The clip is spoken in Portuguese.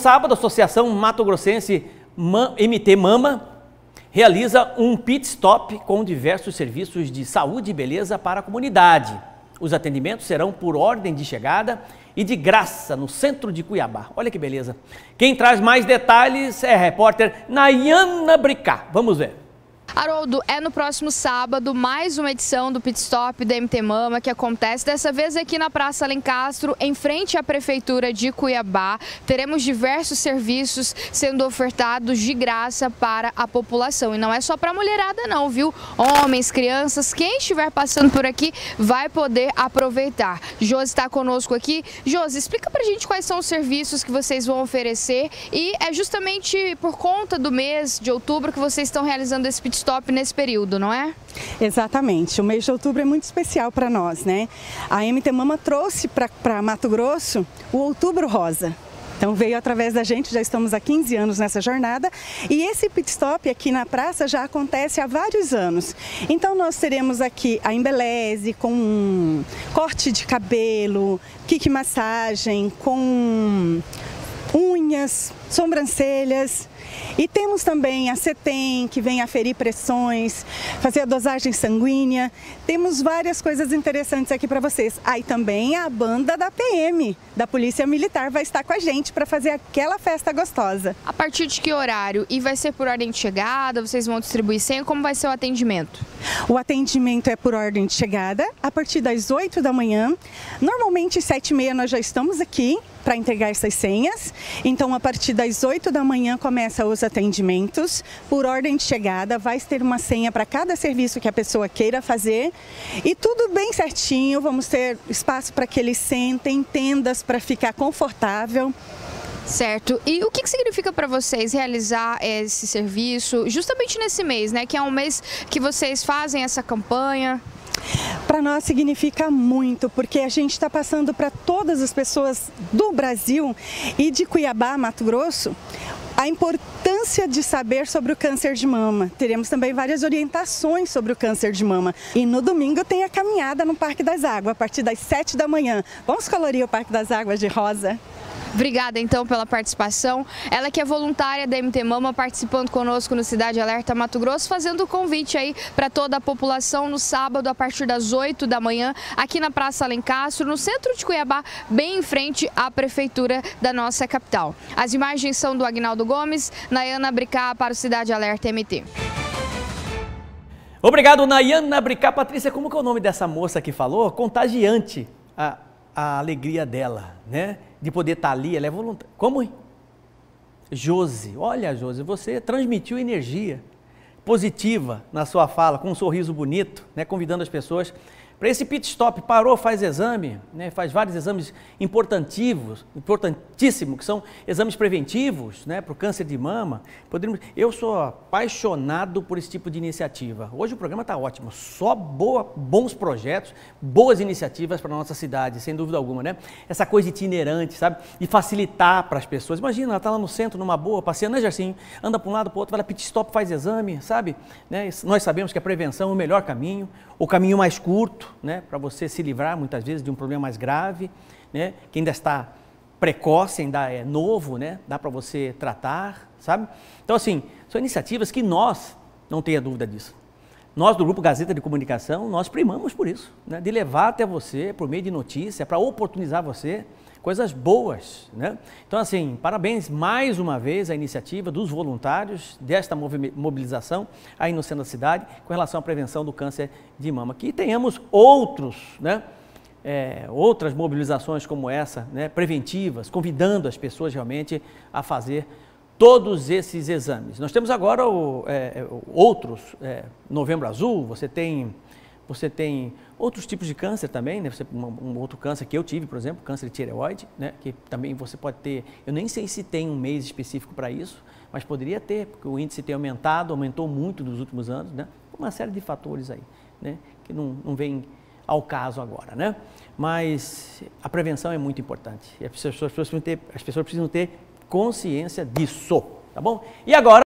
sábado, a Associação Mato Grossense MT Mama realiza um pit stop com diversos serviços de saúde e beleza para a comunidade. Os atendimentos serão por ordem de chegada e de graça no centro de Cuiabá. Olha que beleza. Quem traz mais detalhes é a repórter Nayana Bricá. Vamos ver. Haroldo, é no próximo sábado mais uma edição do Pit Stop da MT Mama que acontece, dessa vez aqui na Praça Alencastro, em frente à Prefeitura de Cuiabá. Teremos diversos serviços sendo ofertados de graça para a população. E não é só para a mulherada não, viu? Homens, crianças, quem estiver passando por aqui vai poder aproveitar. Josi está conosco aqui. Josi, explica pra gente quais são os serviços que vocês vão oferecer e é justamente por conta do mês de outubro que vocês estão realizando esse Pit Stop nesse período, não é? Exatamente, o mês de outubro é muito especial para nós, né? A MT Mama trouxe para Mato Grosso o Outubro Rosa. Então veio através da gente, já estamos há 15 anos nessa jornada e esse pit stop aqui na praça já acontece há vários anos. Então nós teremos aqui a embeleze com corte de cabelo, kick massagem, com unhas, sobrancelhas. E temos também a CETEM, que vem aferir pressões, fazer a dosagem sanguínea. Temos várias coisas interessantes aqui para vocês. Aí também a banda da PM, da Polícia Militar, vai estar com a gente para fazer aquela festa gostosa. A partir de que horário? E vai ser por ordem de chegada? Vocês vão distribuir senha? Como vai ser o atendimento? O atendimento é por ordem de chegada, a partir das 8 da manhã. Normalmente, às 7h30 nós já estamos aqui para entregar essas senhas. Então, a partir das 8 da manhã começa os atendimentos. Por ordem de chegada, vai ter uma senha para cada serviço que a pessoa queira fazer. E tudo bem certinho, vamos ter espaço para que eles sentem, tendas para ficar confortável. Certo. E o que significa para vocês realizar esse serviço justamente nesse mês, né? Que é um mês que vocês fazem essa campanha? Para nós significa muito, porque a gente está passando para todas as pessoas do Brasil e de Cuiabá, Mato Grosso, a importância de saber sobre o câncer de mama. Teremos também várias orientações sobre o câncer de mama. E no domingo tem a caminhada no Parque das Águas, a partir das 7 da manhã. Vamos colorir o Parque das Águas de rosa? Obrigada, então, pela participação. Ela que é voluntária da MT Mama, participando conosco no Cidade Alerta Mato Grosso, fazendo o convite aí para toda a população no sábado, a partir das 8 da manhã, aqui na Praça Alencastro, no centro de Cuiabá, bem em frente à Prefeitura da nossa capital. As imagens são do Agnaldo Gomes, Nayana Bricá para o Cidade Alerta MT. Obrigado, Nayana Bricá. Patrícia, como que é o nome dessa moça que falou? Contagiante a alegria dela, né? De poder estar ali, ela é voluntária. Como, hein? Josi, olha, Josi, você transmitiu energia positiva na sua fala, com um sorriso bonito, né? Convidando as pessoas para esse pit stop. Parou, faz exame, né? Faz vários exames importantíssimos, que são exames preventivos, né? Para o câncer de mama. Eu sou apaixonado por esse tipo de iniciativa. Hoje o programa está ótimo, só bons projetos, boas iniciativas para a nossa cidade, sem dúvida alguma, né? Essa coisa itinerante, sabe? De facilitar para as pessoas. Imagina, ela está lá no centro, numa boa, passeando, né, Jarcinho? Anda para um lado, para o outro, vai lá, pit stop, faz exame, sabe? Né? Nós sabemos que a prevenção é o melhor caminho, o caminho mais curto, né, para você se livrar muitas vezes de um problema mais grave, né, que ainda está precoce, ainda é novo, né, dá para você tratar, sabe? Então, assim, são iniciativas que nós, não tenha dúvida disso, nós do Grupo Gazeta de Comunicação, nós primamos por isso, né, de levar até você, por meio de notícia, para oportunizar você, coisas boas, né? Então, assim, parabéns mais uma vez à iniciativa dos voluntários desta mobilização aí no centro da cidade com relação à prevenção do câncer de mama. Que tenhamos outros, né? Outras mobilizações como essa, né? Preventivas, convidando as pessoas realmente a fazer todos esses exames. Nós temos agora outros, Novembro Azul, você tem outros tipos de câncer também, né? Um outro câncer que eu tive, por exemplo, câncer de tireoide, né? Que também você pode ter, eu nem sei se tem um mês específico para isso, mas poderia ter, porque o índice tem aumentou muito nos últimos anos, né? Uma série de fatores aí, né? Que não vem ao caso agora, né? Mas a prevenção é muito importante, e as pessoas precisam ter consciência disso, tá bom? E agora